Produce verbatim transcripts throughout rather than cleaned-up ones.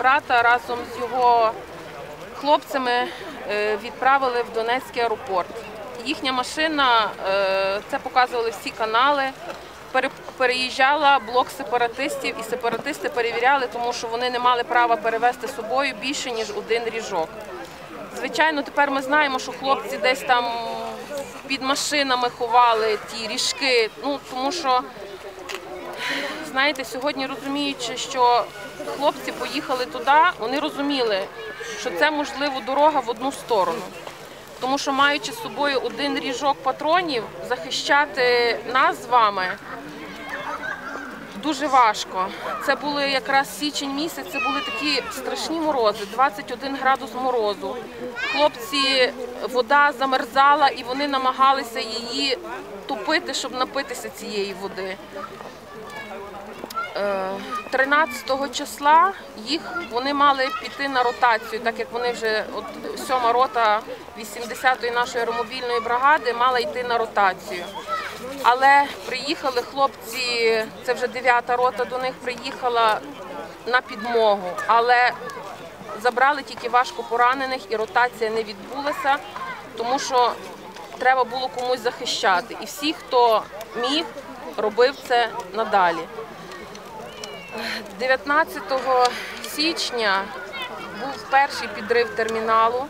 брата разом з його хлопцями відправили в Донецький аеропорт. Їхня машина, це показували всі канали, переїжджала блок сепаратистів, і сепаратисти перевіряли, тому що вони не мали права перевезти з собою більше, ніж один ріжок. Звичайно, тепер ми знаємо, що хлопці десь там під машинами ховали ті ріжки, ну, тому що, знаєте, сьогодні розуміючи, що хлопці поїхали туди, вони розуміли, що це, можливо, дорога в одну сторону. Тому що, маючи з собою один ріжок патронів, захищати нас з вами дуже важко. Це були якраз січень місяць, це були такі страшні морози, двадцять один градус морозу. Хлопці, вода замерзала і вони намагалися її топити, щоб напитися цієї води. тринадцятого числа їх вони мали піти на ротацію, так як вони вже, от сьома рота вісімдесятої нашої аеромобільної бригади мала йти на ротацію. Але приїхали хлопці, це вже дев'ята рота до них приїхала на підмогу, але забрали тільки важко поранених і ротація не відбулася, тому що треба було комусь захищати. І всі, хто міг, робив це надалі. дев'ятнадцятого січня був перший підрив терміналу,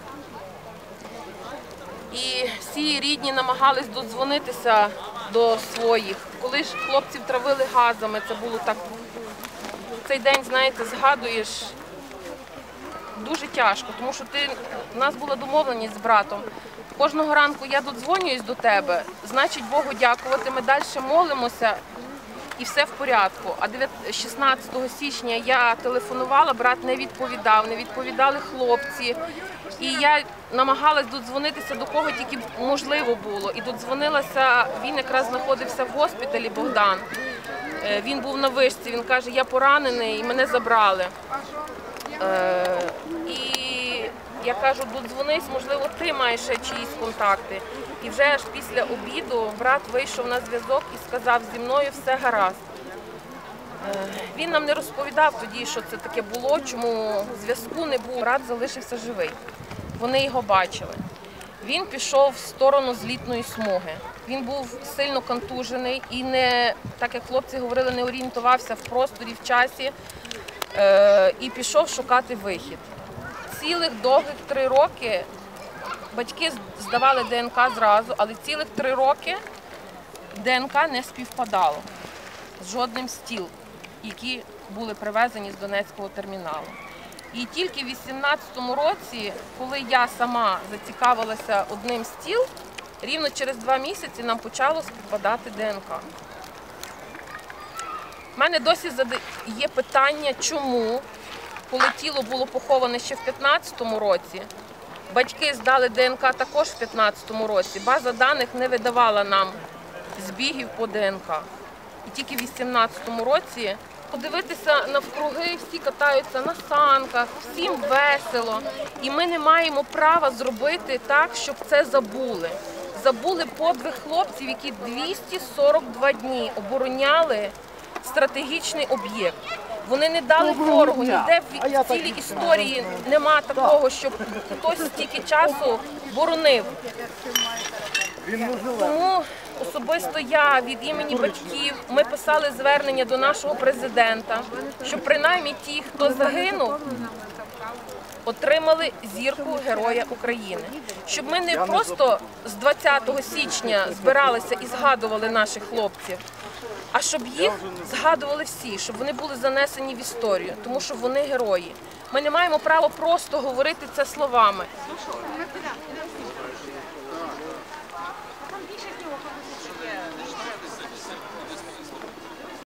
і всі рідні намагались додзвонитися до своїх. Коли ж хлопців травили газами, це було так, цей день, знаєте, згадуєш, дуже тяжко, тому що ти, у нас була домовленість з братом. Кожного ранку я додзвонююсь до тебе, значить Богу дякувати, ми далі молимося. І все в порядку. А шістнадцятого січня я телефонувала, брат не відповідав, не відповідали хлопці. І я намагалась додзвонитися до кого тільки можливо було. І додзвонилася, він якраз знаходився в госпіталі, Богдан. Він був на вишці, він каже, я поранений і мене забрали. І я кажу, додзвонись, можливо, ти маєш ще чиїсь контакти. І вже аж після обіду брат вийшов на зв'язок і сказав, зі мною все гаразд. Він нам не розповідав тоді, що це таке було, чому зв'язку не було. Брат залишився живий. Вони його бачили. Він пішов в сторону злітної смуги. Він був сильно контужений і, не, так як хлопці говорили, не орієнтувався в просторі, в часі і пішов шукати вихід. Цілих довгих три роки батьки здавали ДНК зразу, але цілих три роки ДНК не співпадало з жодним з тіл, які були привезені з Донецького терміналу. І тільки в вісімнадцятому році, коли я сама зацікавилася одним з тіл, рівно через два місяці нам почало співпадати ДНК. У мене досі є питання, чому, коли тіло було поховане ще в п'ятнадцятому році, батьки здали ДНК також в п'ятнадцятому році, база даних не видавала нам збігів по ДНК. І тільки в вісімнадцятому році подивитися навкруги, всі катаються на санках, всім весело. І ми не маємо права зробити так, щоб це забули. Забули подвиг хлопців, які двісті сорок два дні обороняли стратегічний об'єкт. Вони не дали ворогу, ніде в цілій історії нема такого, щоб хтось стільки часу боронив. Тому особисто я від імені батьків, ми писали звернення до нашого президента, щоб принаймні ті, хто загинув, отримали зірку Героя України. Щоб ми не просто з двадцятого січня збиралися і згадували наших хлопців, а щоб їх згадували всі, щоб вони були занесені в історію, тому що вони герої. Ми не маємо права просто говорити це словами.